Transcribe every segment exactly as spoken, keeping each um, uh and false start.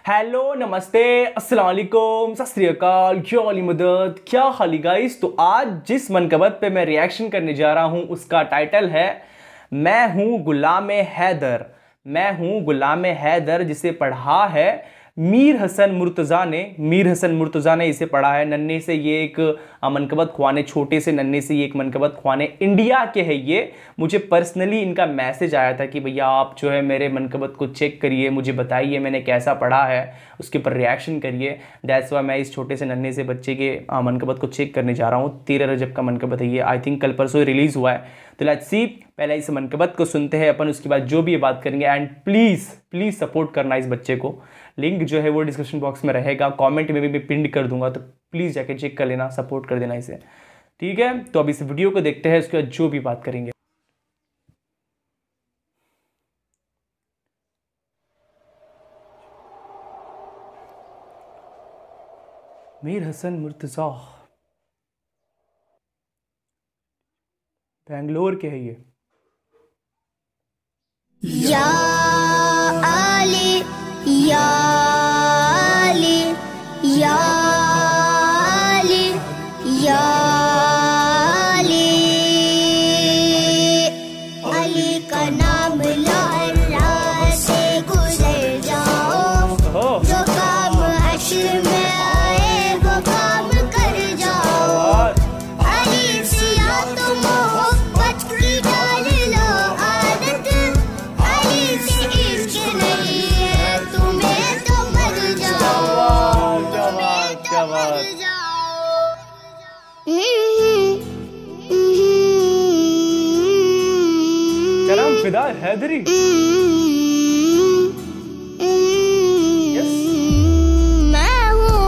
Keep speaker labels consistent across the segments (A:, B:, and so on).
A: Hello नमस्ते अस्सलाम वालेकुम सत श्री अकाल क्या वाली मदद क्या हाली गाइस। तो आज जिस मनकबत पे मैं रिएक्शन करने जा रहा हूं उसका टाइटल है मैं हूं गुलाम हैदर। मैं हूं गुलाम हैदर जिसे पढ़ा है मीर हसन मुर्तज़ा ने। मीर हसन मुर्तज़ा ने इसे पढ़ा है। नन्हे से ये एक मनकबत ख्वाने, छोटे से नन्हे से ये एक मनकबत ख्वाने इंडिया के है। ये मुझे पर्सनली इनका मैसेज आया था कि भैया आप जो है मेरे मनकबत को चेक करिए, मुझे बताइए मैंने कैसा पढ़ा है, उसके ऊपर रिएक्शन करिए। दैट्स वाई मैं इस छोटे से नन्हे से बच्चे के मनकबत को चेक करने जा रहा हूँ। तेरह रजब का मनकबत है ये, आई थिंक कल परसों रिलीज़ हुआ है। तो लेट्स सी, पहले इस मनकबत को सुनते हैं अपन, उसके बाद जो भी ये बात करेंगे। एंड प्लीज़ प्लीज़ सपोर्ट करना इस बच्चे को। लिंक जो है वो डिस्क्रिप्शन बॉक्स में रहेगा, कमेंट में भी मैं पिन कर दूंगा, तो प्लीज़ जाके चेक कर लेना, सपोर्ट कर देना इसे, ठीक है। तो अब इस वीडियो को देखते हैं, उसके बाद जो भी बात करेंगे। मीर हसन मुर्तज़ा बेंगलोर के है ये।
B: या आली या आली या आली या आली, अली का नाम लो अल्लाह से गुजर जाओ, जो काम हश्र में आए वो काम कर जाओ। अली से या तो मोहब्बत की डाल लो आदत, अली से इश्क नहीं है तुम्हें तो मर जाओ, तुम्हें तो मर जाओ।
A: क्या नाम फिदा हैदरी?
B: मैं हूँ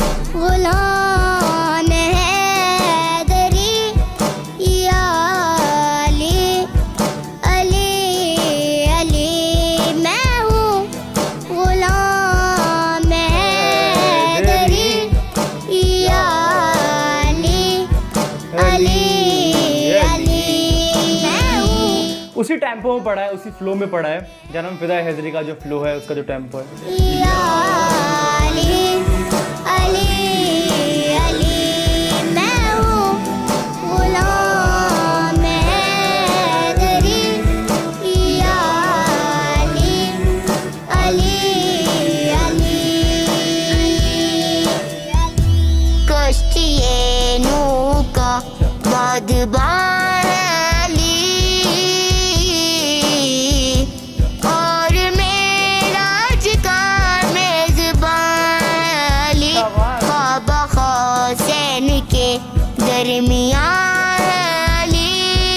B: गुलाम हैदरी या अली अली अली, मैं हूँ गुलाम हैदरी या अली अली अली, मैं हूँ
A: उसी टेम्पो में पढ़ा है, उसी फ्लो में पढ़ा है। जन्म फिदा हैदरी का जो फ्लो है, उसका जो टेम्पो है।
B: या अली अली अली, मैं हूँ गुलाम हैदरी या अली अली अली। कश्तिए नूह का बादबान अली, और मेराज का मेजबान अली, ख्वाबा हुसैन के दरमियान अली,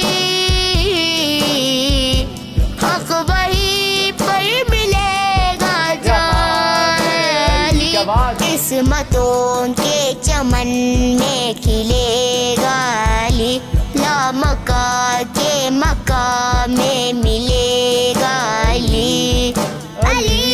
B: हक वही पर मिलेगा जान अली, किस्मतों के चमन में खिलेगा अली, लामका के मका में मिलेगा अली अली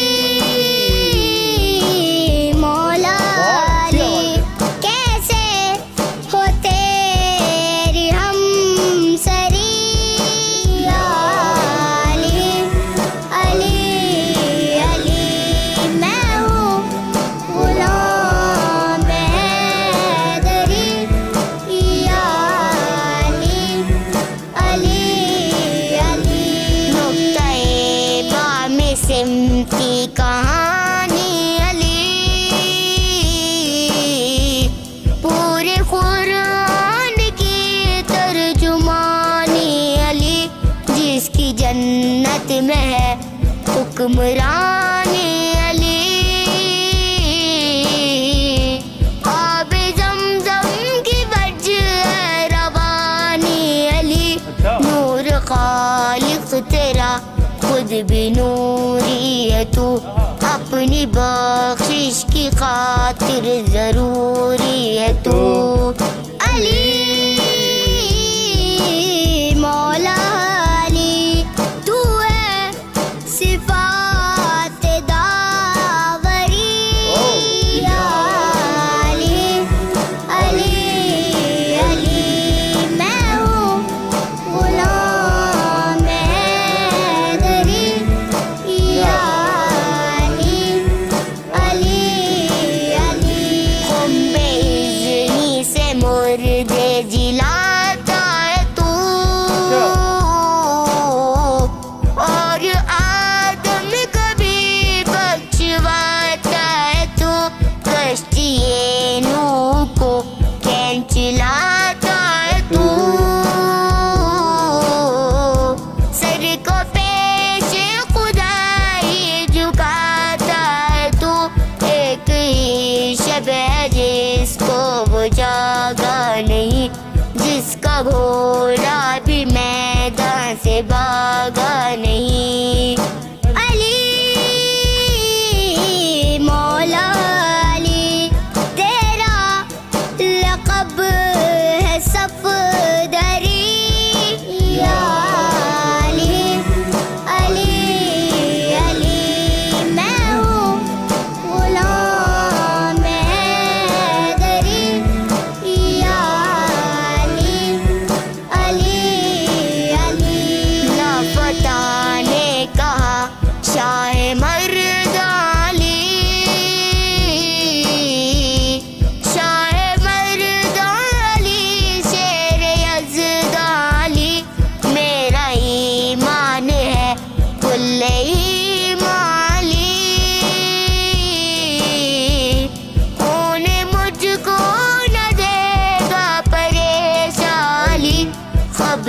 B: मौला अली। कैसे हो तेरी हमसरी या अली अली अली, मैं हूँ गुलाम हैदरी या अली अली अली। नुक्ता-ए बा में सिमटी कहानी अली, पूरे कुरान की तर्जुमानी अली, जिसकी जन्नत में है हुक्मरानी अली, आबे ज़मज़म की वजह रवानी अली, नूर खालिक तेरा खुद भी नूरी है तू, अपनी बख्शिश की खातिर जरूरी है तू अली मौला अली। तू है सिफात दावरी या अली अली अली, मैं हूँ गुलाम हैदरी या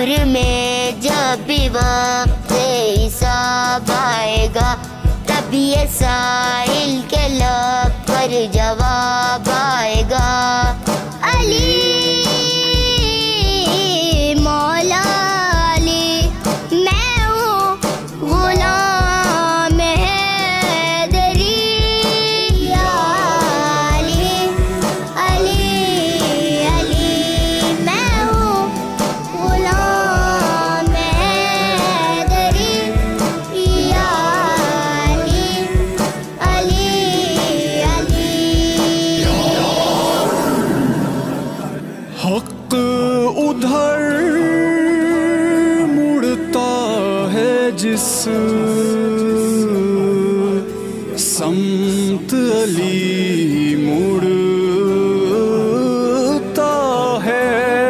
B: कब्र में जब भी वक्त हिसाब आएगा, तब ये साहिल के लब पर जवाब आएगा। अली मौला अली, मैं हूँ गुलाम हैदरी। या अली अली अली, मैं हूँ गुलाम हैदरी। या अली अली अली।
C: हक उधर मुड़ता है जिस समत अली मुड़ता है,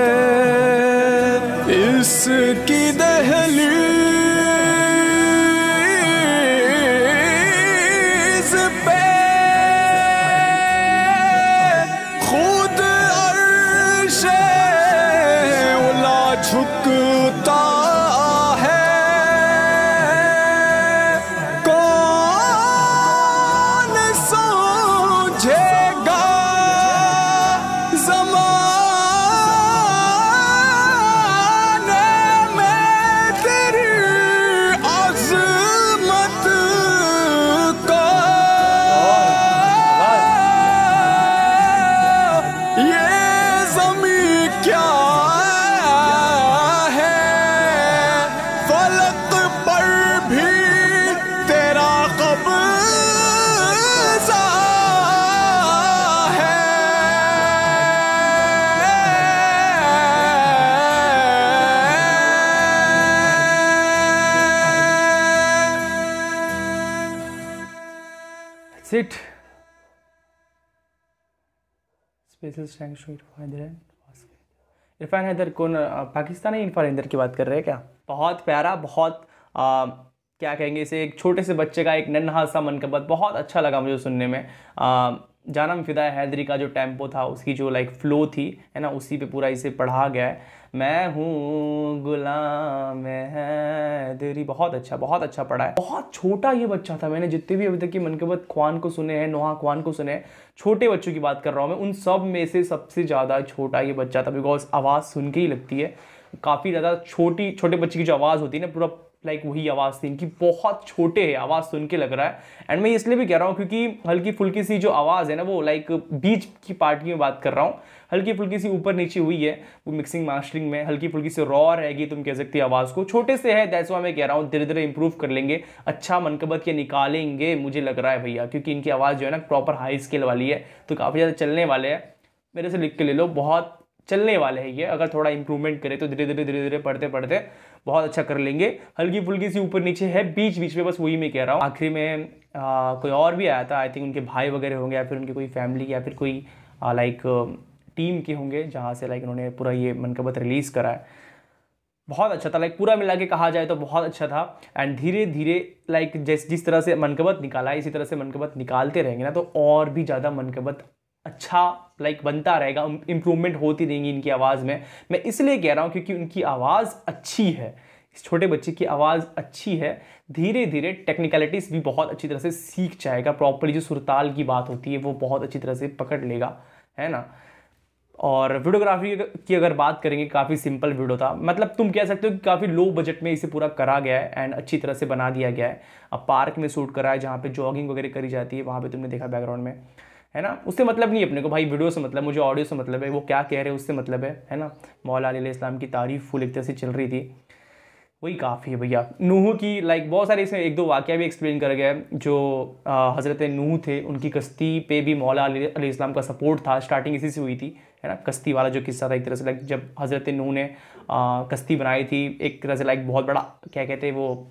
C: इसकी दहलीज पे खुद अर्शे उला झुकता है। कौन समझेगा ज़माने में तेरी अज़मत को। ये ज़मीं क्या है, फलक पर भी तेरा कब्ज़ा है।
A: Sit. Special thanks to Irfan Haider. Irfan Haider कौन? पाकिस्तानी इरफान हैदर की बात कर रहे हैं क्या? बहुत प्यारा, बहुत आ, क्या कहेंगे इसे, एक छोटे से बच्चे का एक नन्हा सा मनकबत, बहुत अच्छा लगा मुझे सुनने में। आ, जानम फिदा हैदरी का जो टेम्पो था, उसकी जो लाइक फ्लो थी है ना, उसी पे पूरा इसे पढ़ा गया है। मैं हूँ गुलाम हैदरी, बहुत अच्छा, बहुत अच्छा पढ़ा है। बहुत छोटा ये बच्चा था, मैंने जितने भी अभी तक की मनकबत ख्वान को सुने हैं, नोहा ख्वान को सुने हैं, छोटे बच्चों की बात कर रहा हूँ मैं, उन सब में से सबसे ज़्यादा छोटा ये बच्चा था। बिकॉज आवाज़ सुन के ही लगती है, काफ़ी ज़्यादा छोटी, छोटे बच्चे की जो आवाज़ होती है ना, पूरा लाइक वही आवाज़ थी इनकी, बहुत छोटे है, आवाज़ सुन के लग रहा है। एंड मैं इसलिए भी कह रहा हूँ क्योंकि हल्की फुल्की सी जो आवाज़ है ना, वो लाइक बीच की पार्ट में बात कर रहा हूँ, हल्की फुल्की सी ऊपर नीचे हुई है, वो मिक्सिंग मास्टरिंग में हल्की फुल्की सी रॉ रहेगी, तुम कह सकती है आवाज़ को, छोटे से है, दैट्स व्हाई मैं कह रहा हूँ धीरे धीरे इंप्रूव कर लेंगे, अच्छा मनकबत के निकालेंगे, मुझे लग रहा है भैया, क्योंकि इनकी आवाज़ जो है ना प्रॉपर हाई स्केल वाली है, तो काफ़ी ज़्यादा चलने वाले हैं। मेरे से लिख के ले लो, बहुत चलने वाले हैं ये, अगर थोड़ा इंप्रूवमेंट करें तो धीरे धीरे धीरे धीरे पढ़ते पढ़ते बहुत अच्छा कर लेंगे। हल्की फुल्की सी ऊपर नीचे है, बीच बीच में, बस वही मैं कह रहा हूँ। आखिरी में आ, कोई और भी आया था, आई थिंक उनके भाई वगैरह होंगे, या फिर उनकी कोई फैमिली, या फिर कोई लाइक टीम के होंगे, जहाँ से लाइक उन्होंने पूरा ये मनकबत रिलीज़ करा है। बहुत अच्छा था, लाइक पूरा मिला के कहा जाए तो बहुत अच्छा था। एंड धीरे धीरे लाइक जिस जिस तरह से मनकबत निकाला है, इसी तरह से मनकबत निकालते रहेंगे ना, तो और भी ज़्यादा मनकबत अच्छा लाइक बनता रहेगा, इम्प्रूवमेंट होती रहेंगी इनकी आवाज़ में। मैं इसलिए कह रहा हूँ क्योंकि उनकी आवाज़ अच्छी है, इस छोटे बच्चे की आवाज़ अच्छी है, धीरे धीरे टेक्निकलिटीज़ भी बहुत अच्छी तरह से सीख जाएगा, प्रॉपर्ली जो सुरताल की बात होती है वो बहुत अच्छी तरह से पकड़ लेगा, है ना। और वीडियोग्राफी की अगर बात करेंगे, काफ़ी सिंपल वीडियो था, मतलब तुम कह सकते हो कि काफ़ी लो बजट में इसे पूरा करा गया है एंड अच्छी तरह से बना दिया गया है। अब पार्क में शूट करा है, जहाँ पे जॉगिंग वगैरह करी जाती है, वहाँ पे तुमने देखा बैकग्राउंड में, है ना। उससे मतलब नहीं अपने को भाई, वीडियो से मतलब, मुझे ऑडियो से मतलब है, वो क्या कह रहे हैं उससे मतलब है है ना। मौला अली इस्लाम की तारीफ फुल एक तरह से चल रही थी, वही काफ़ी है भैया। नूह की लाइक बहुत सारे इसमें एक दो वाक़या भी एक्सप्लेन कर गया है, जो हज़रत नूह थे, उनकी कश्ती पे भी मौला अली इस्लाम का सपोर्ट था, स्टार्टिंग इसी से हुई थी, है ना। कश्ती वाला जो किस्सा था, एक तरह से लाइक जब हज़रत नूह ने आ, कश्ती बनाई थी, एक तरह से लाइक बहुत बड़ा क्या कहते हैं वो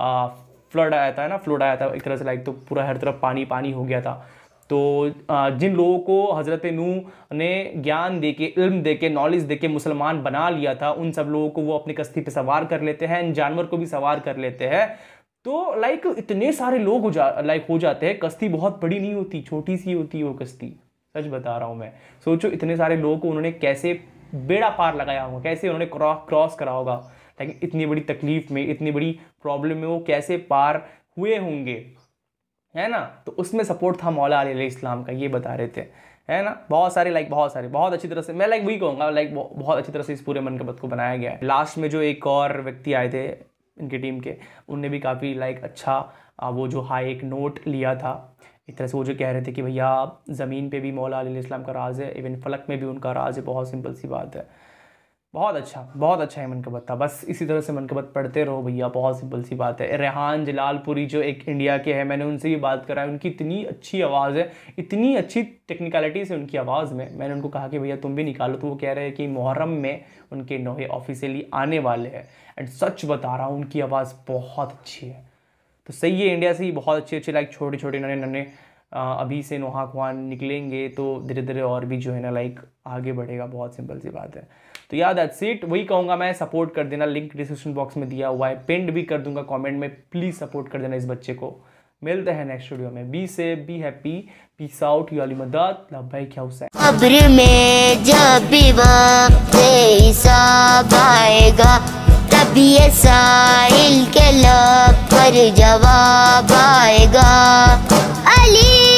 A: फ्लड आया था, है ना, फ्लड आया था एक तरह से, लाइक तो पूरा हर तरफ पानी पानी हो गया था। तो जिन लोगों को हज़रत नूह ने ज्ञान देके, इल्म देके, नॉलेज देके मुसलमान बना लिया था, उन सब लोगों को वो अपनी कश्ती पे सवार कर लेते हैं, इन जानवर को भी सवार कर लेते हैं। तो लाइक इतने सारे लोग हो जा लाइक हो जाते हैं, कश्ती बहुत बड़ी नहीं होती, छोटी सी होती है वो कश्ती, सच बता रहा हूँ मैं। सोचो इतने सारे लोगों को उन्होंने कैसे बेड़ा पार लगाया होगा, कैसे उन्होंने क्रॉस करा होगा, लेकिन इतनी बड़ी तकलीफ में, इतनी बड़ी प्रॉब्लम में वो कैसे पार हुए होंगे, है ना। तो उसमें सपोर्ट था मौला अली अलैहिस्सलाम का, ये बता रहे थे, है ना। बहुत सारे लाइक बहुत सारे बहुत अच्छी तरह से, मैं लाइक वही कहूँगा लाइक बहुत अच्छी तरह से इस पूरे मनकबत को बनाया गया है। लास्ट में जो एक और व्यक्ति आए थे इनकी टीम के, उनने भी काफ़ी लाइक अच्छा वो जो हाई एक नोट लिया था, एक तरह से वो जो कह रहे थे कि भैया ज़मीन पे भी मौला अली अलैहिस्सलाम का राज है, इवन फलक में भी उनका राज है। बहुत सिंपल सी बात है, बहुत अच्छा बहुत अच्छा है मनकबत था। बस इसी तरह से मनकबत पढ़ते रहो भैया, बहुत सिंपल सी बात है। रेहान जलालपुरी जो एक इंडिया के हैं, मैंने उनसे भी बात करा है, उनकी इतनी अच्छी आवाज़ है, इतनी अच्छी टेक्निकलिटीज़ है उनकी आवाज़ में। मैंने उनको कहा कि भैया तुम भी निकालो, तो वो कह रहे हैं कि मुहर्रम में उनके नोहे ऑफिशियली आने वाले हैं। एंड सच बता रहा हूँ, उनकी आवाज़ बहुत अच्छी है। तो सही है, इंडिया से ही बहुत अच्छे अच्छे लाइक छोटे छोटे नन्हे नन्हे अभी से नोहा ख्वान निकलेंगे, तो धीरे धीरे और भी जो है ना लाइक आगे बढ़ेगा। बहुत सिंपल सी बात है। तो यार दैट्स इट, वही कहूँगा मैं, सपोर्ट कर देना, लिंक डिस्क्रिप्शन बॉक्स में दिया हुआ है, पिंड भी कर दूंगा कमेंट में, प्लीज़ सपोर्ट कर देना इस बच्चे को। मिलते हैं नेक्स्ट वीडियो में। Be safe, be happy, peace out, यू अली मदद, लव भाई क्या हुसैन।
B: कब्र में जब भी वक्त हिसाब आएगा, तब ये साहिल के लब पर जवाब आएगा। अली